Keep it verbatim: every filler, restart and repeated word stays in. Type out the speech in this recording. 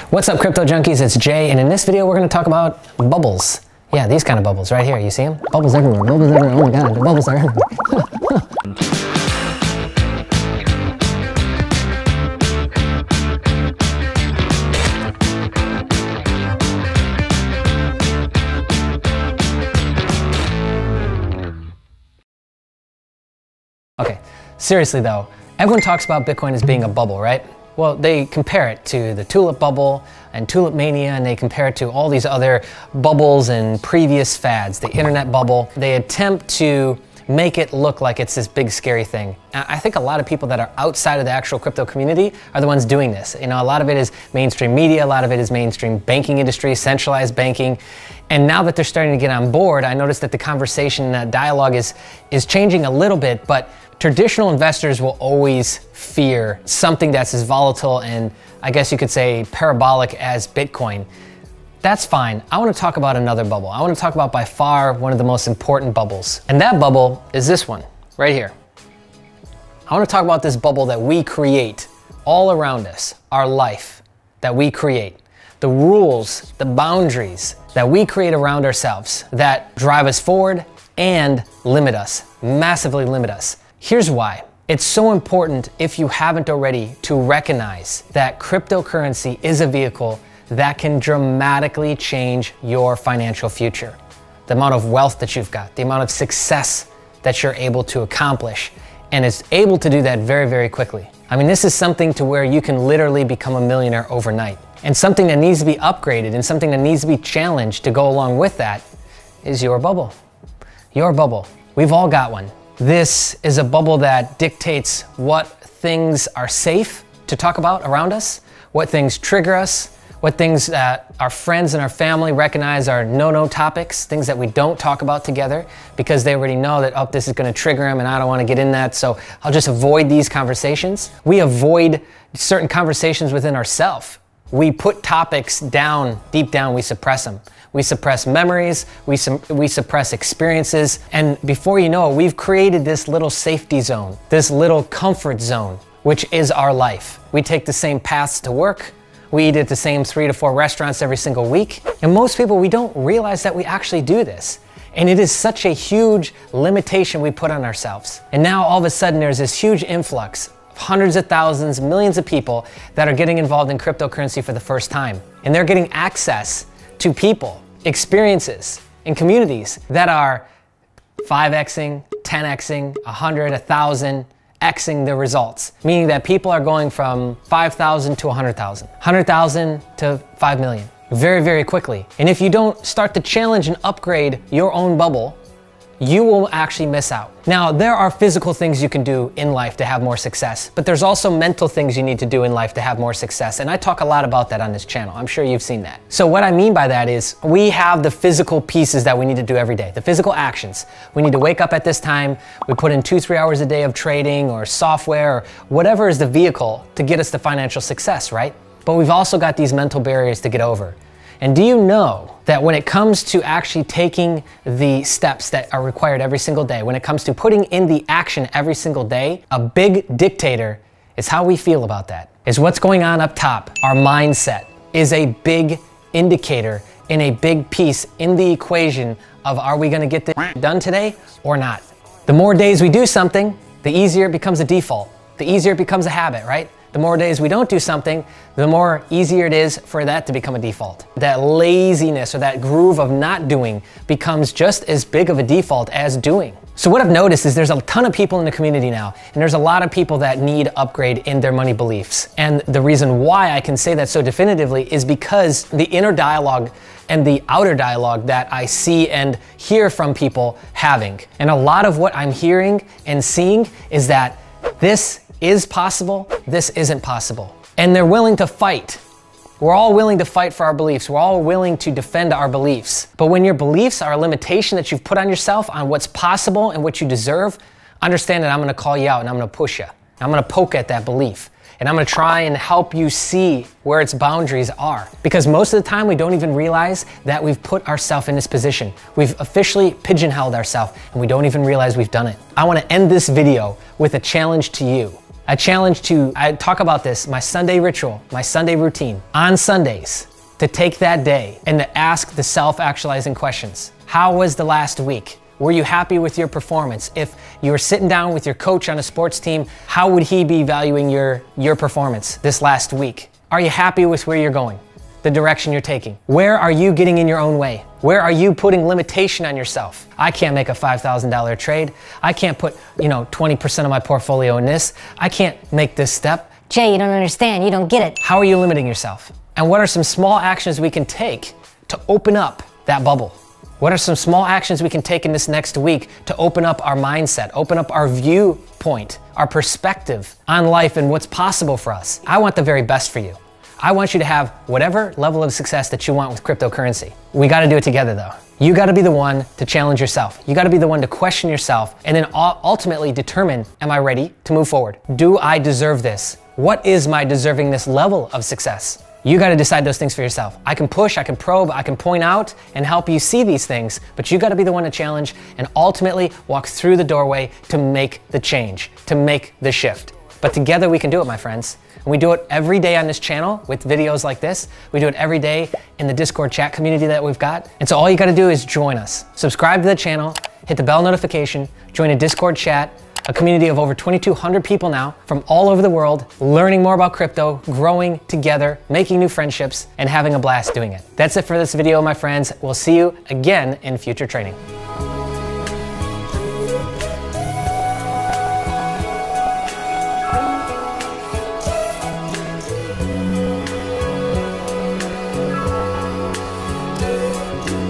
What's up, crypto junkies? It's Jay, and in this video we're going to talk about bubbles. Yeah, these kind of bubbles right here. You see them? Bubbles everywhere. Bubbles everywhere. Oh my god, the bubbles are everywhere. Okay, seriously though, everyone talks about Bitcoin as being a bubble, right? Well, they compare it to the tulip bubble and tulip mania, and they compare it to all these other bubbles and previous fads, the internet bubble. They attempt to make it look like it's this big scary thing. I think a lot of people that are outside of the actual crypto community are the ones doing this. You know, a lot of it is mainstream media, a lot of it is mainstream banking industry, centralized banking. And now that they're starting to get on board, I noticed that the conversation, uh, dialogue is, is changing a little bit, but traditional investors will always fear something that's as volatile and I guess you could say parabolic as Bitcoin. That's fine. I want to talk about another bubble. I want to talk about by far one of the most important bubbles. And that bubble is this one right here. I want to talk about this bubble that we create all around us, our life that we create. The rules, the boundaries that we create around ourselves that drive us forward and limit us, massively limit us. Here's why. It's so important, if you haven't already, to recognize that cryptocurrency is a vehicle that can dramatically change your financial future. The amount of wealth that you've got, the amount of success that you're able to accomplish, and is able to do that very, very quickly. I mean, this is something to where you can literally become a millionaire overnight. And something that needs to be upgraded and something that needs to be challenged to go along with that is your bubble. Your bubble. We've all got one. This is a bubble that dictates what things are safe to talk about around us, what things trigger us, what things that our friends and our family recognize are no-no topics, things that we don't talk about together because they already know that, oh, this is gonna trigger them and I don't wanna get in that, so I'll just avoid these conversations. We avoid certain conversations within ourselves. We put topics down, deep down, we suppress them. We suppress memories, we, su we suppress experiences, and before you know it, we've created this little safety zone, this little comfort zone, which is our life. We take the same paths to work, we eat at the same three to four restaurants every single week, and most people, we don't realize that we actually do this. And it is such a huge limitation we put on ourselves. And now all of a sudden there's this huge influx, hundreds of thousands, millions of people that are getting involved in cryptocurrency for the first time. And they're getting access to people, experiences, and communities that are five Xing, ten Xing, one hundred, one thousand, Xing the results. Meaning that people are going from five thousand to one hundred thousand, one hundred thousand to five million, very, very quickly. And if you don't start to challenge and upgrade your own bubble, you will actually miss out. Now, there are physical things you can do in life to have more success, but there's also mental things you need to do in life to have more success. And I talk a lot about that on this channel. I'm sure you've seen that. So what I mean by that is we have the physical pieces that we need to do every day, the physical actions. We need to wake up at this time, we put in two, three hours a day of trading or software or whatever is the vehicle to get us to financial success, right? But we've also got these mental barriers to get over. And do you know that when it comes to actually taking the steps that are required every single day, when it comes to putting in the action every single day, a big dictator is how we feel about that, is what's going on up top. Our mindset is a big indicator and a big piece in the equation of are we gonna get this done today or not? The more days we do something, the easier it becomes a default. The easier it becomes a habit, right? The more days we don't do something, the more easier it is for that to become a default. That laziness or that groove of not doing becomes just as big of a default as doing. So what I've noticed is there's a ton of people in the community now, and there's a lot of people that need upgrade in their money beliefs. And the reason why I can say that so definitively is because the inner dialogue and the outer dialogue that I see and hear from people having. And a lot of what I'm hearing and seeing is that this is possible, this isn't possible. And they're willing to fight. We're all willing to fight for our beliefs. We're all willing to defend our beliefs. But when your beliefs are a limitation that you've put on yourself on what's possible and what you deserve, understand that I'm gonna call you out and I'm gonna push you. I'm gonna poke at that belief. And I'm gonna try and help you see where its boundaries are. Because most of the time we don't even realize that we've put ourselves in this position. We've officially pigeonholed ourselves and we don't even realize we've done it. I wanna end this video with a challenge to you. I challenge to, I talk about this, my Sunday ritual, my Sunday routine. On Sundays, to take that day and to ask the self-actualizing questions. How was the last week? Were you happy with your performance? If you were sitting down with your coach on a sports team, how would he be valuing your, your performance this last week? Are you happy with where you're going, the direction you're taking? Where are you getting in your own way? Where are you putting limitation on yourself? I can't make a five thousand dollar trade. I can't put, you know, twenty percent of my portfolio in this. I can't make this step. Jay, you don't understand. You don't get it. How are you limiting yourself? And what are some small actions we can take to open up that bubble? What are some small actions we can take in this next week to open up our mindset, open up our viewpoint, our perspective on life and what's possible for us? I want the very best for you. I want you to have whatever level of success that you want with cryptocurrency. We got to do it together though. You got to be the one to challenge yourself. You got to be the one to question yourself and then ultimately determine, am I ready to move forward? Do I deserve this? What is my deserving this level of success? You got to decide those things for yourself. I can push, I can probe, I can point out and help you see these things, but you got to be the one to challenge and ultimately walk through the doorway to make the change, to make the shift. But together we can do it, my friends. And we do it every day on this channel with videos like this. We do it every day in the Discord chat community that we've got. And so all you got to do is join us. Subscribe to the channel, hit the bell notification, join a Discord chat, a community of over twenty-two hundred people now from all over the world, learning more about crypto, growing together, making new friendships, and having a blast doing it. That's it for this video, my friends. We'll see you again in future training.